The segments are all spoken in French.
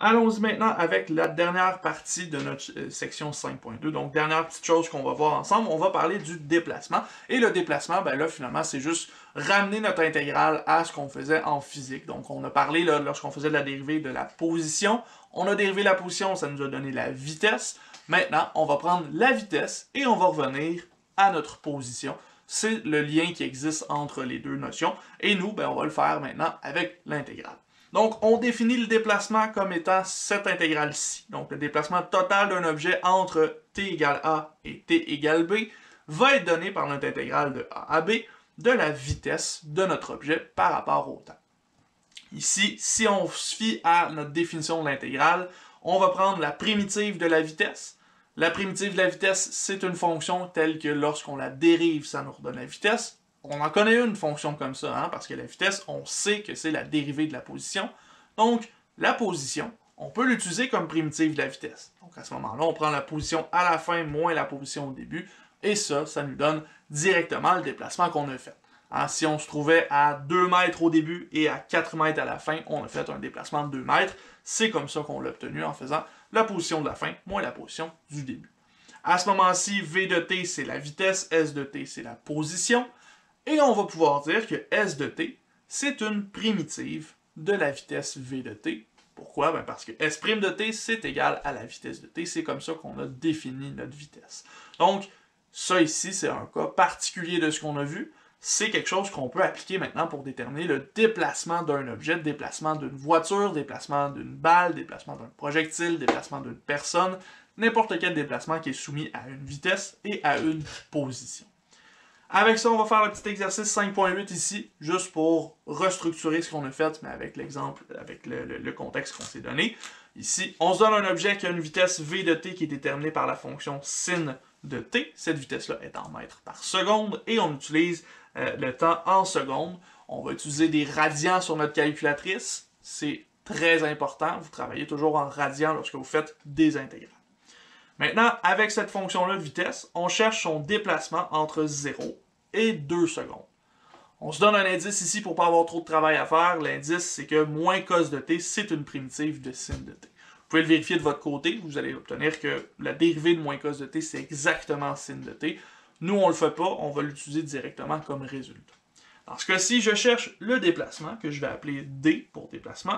Allons-y maintenant avec la dernière partie de notre section 5.2. Donc, dernière petite chose qu'on va voir ensemble, on va parler du déplacement. Et le déplacement, ben là, finalement, c'est juste ramener notre intégrale à ce qu'on faisait en physique. Donc, on a parlé, là, lorsqu'on faisait de la dérivée de la position. On a dérivé la position, ça nous a donné la vitesse. Maintenant, on va prendre la vitesse et on va revenir à notre position. C'est le lien qui existe entre les deux notions. Et nous, ben, on va le faire maintenant avec l'intégrale. Donc, on définit le déplacement comme étant cette intégrale-ci. Donc, le déplacement total d'un objet entre t égale a et t égale b va être donné par notre intégrale de a à b de la vitesse de notre objet par rapport au temps. Ici, si on se fie à notre définition de l'intégrale, on va prendre la primitive de la vitesse. La primitive de la vitesse, c'est une fonction telle que lorsqu'on la dérive, ça nous redonne la vitesse. On en connaît une fonction comme ça, hein, parce que la vitesse, on sait que c'est la dérivée de la position. Donc, la position, on peut l'utiliser comme primitive de la vitesse. Donc, à ce moment-là, on prend la position à la fin moins la position au début, et ça nous donne directement le déplacement qu'on a fait. Hein, si on se trouvait à 2 mètres au début et à 4 mètres à la fin, on a fait un déplacement de 2 mètres. C'est comme ça qu'on l'a obtenu en faisant la position de la fin moins la position du début. À ce moment-ci, v de t, c'est la vitesse, s de t, c'est la position. Et on va pouvoir dire que s de t, c'est une primitive de la vitesse v de t. Pourquoi? Ben parce que s' de t, c'est égal à la vitesse de t. C'est comme ça qu'on a défini notre vitesse. Donc, ça ici, c'est un cas particulier de ce qu'on a vu. C'est quelque chose qu'on peut appliquer maintenant pour déterminer le déplacement d'un objet, le déplacement d'une voiture, le déplacement d'une balle, le déplacement d'un projectile, le déplacement d'une personne, n'importe quel déplacement qui est soumis à une vitesse et à une position. Avec ça, on va faire le petit exercice 5.8 ici, juste pour restructurer ce qu'on a fait, mais avec l'exemple, avec le contexte qu'on s'est donné. Ici, on se donne un objet qui a une vitesse v de t qui est déterminée par la fonction sin de t. Cette vitesse-là est en mètres par seconde, et on utilise le temps en secondes. On va utiliser des radians sur notre calculatrice. C'est très important. Vous travaillez toujours en radians lorsque vous faites des intégrales. Maintenant, avec cette fonction-là de vitesse, on cherche son déplacement entre 0 et 2 secondes. On se donne un indice ici pour ne pas avoir trop de travail à faire. L'indice, c'est que moins cos de t, c'est une primitive de sin de t. Vous pouvez le vérifier de votre côté. Vous allez obtenir que la dérivée de moins cos de t, c'est exactement sin de t. Nous, on ne le fait pas. On va l'utiliser directement comme résultat. Dans ce cas-ci, je cherche le déplacement, que je vais appeler d pour déplacement.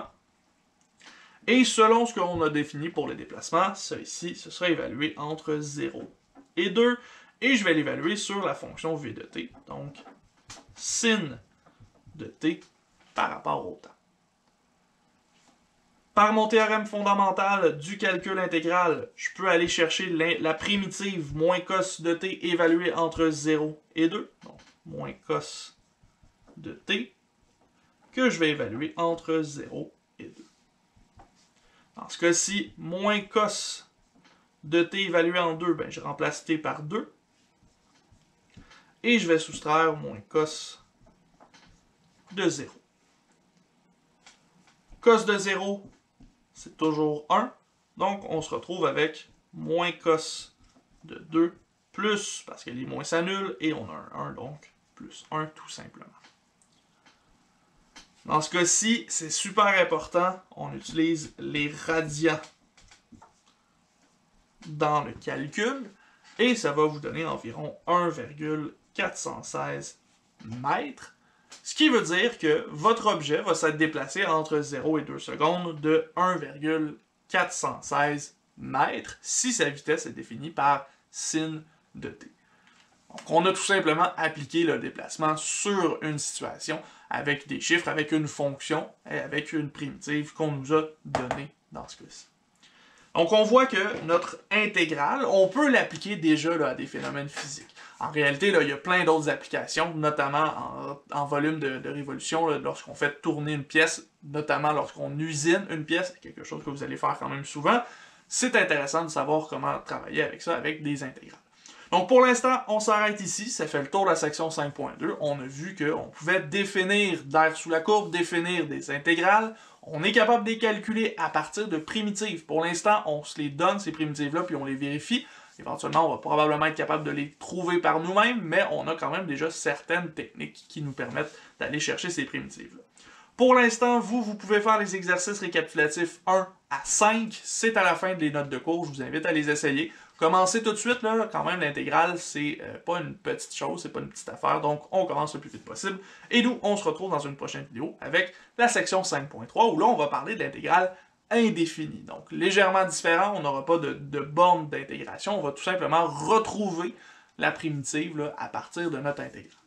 Et selon ce qu'on a défini pour le déplacement, ça ici, ce sera évalué entre 0 et 2. Et je vais l'évaluer sur la fonction v de t. Donc, sin de t par rapport au temps. Par mon théorème fondamental du calcul intégral, je peux aller chercher la primitive moins cos de t évaluée entre 0 et 2. Donc, moins cos de t, que je vais évaluer entre 0 et 2. Dans ce cas-ci, moins cos de t évalué en 2, ben, je remplace t par 2. Et je vais soustraire moins cos de 0. Cos de 0, c'est toujours 1. Donc, on se retrouve avec moins cos de 2 plus, parce que les moins s'annulent, et on a un 1, donc plus 1 tout simplement. Dans ce cas-ci, c'est super important, on utilise les radians dans le calcul, et ça va vous donner environ 1,416 mètres, ce qui veut dire que votre objet va s'être déplacé entre 0 et 2 secondes de 1,416 mètres si sa vitesse est définie par sin de t. Donc, on a tout simplement appliqué le déplacement sur une situation avec des chiffres, avec une fonction et avec une primitive qu'on nous a donnée dans ce cas-ci. Donc, on voit que notre intégrale, on peut l'appliquer déjà là, à des phénomènes physiques. En réalité, là, il y a plein d'autres applications, notamment en volume de révolution, lorsqu'on fait tourner une pièce, notamment lorsqu'on usine une pièce, quelque chose que vous allez faire quand même souvent. C'est intéressant de savoir comment travailler avec ça, avec des intégrales. Donc pour l'instant, on s'arrête ici, ça fait le tour de la section 5.2. On a vu qu'on pouvait définir d'air sous la courbe, définir des intégrales. On est capable de les calculer à partir de primitives. Pour l'instant, on se les donne, ces primitives-là, puis on les vérifie. Éventuellement, on va probablement être capable de les trouver par nous-mêmes, mais on a quand même déjà certaines techniques qui nous permettent d'aller chercher ces primitives-là. Pour l'instant, vous pouvez faire les exercices récapitulatifs 1 à 5, c'est à la fin des notes de cours, je vous invite à les essayer. Commencez tout de suite, là, quand même, l'intégrale, c'est pas une petite chose, c'est pas une petite affaire, donc on commence le plus vite possible. Et nous, on se retrouve dans une prochaine vidéo avec la section 5.3, où là, on va parler de l'intégrale indéfinie. Donc, légèrement différent, on n'aura pas de borne d'intégration, on va tout simplement retrouver la primitive là, à partir de notre intégrale.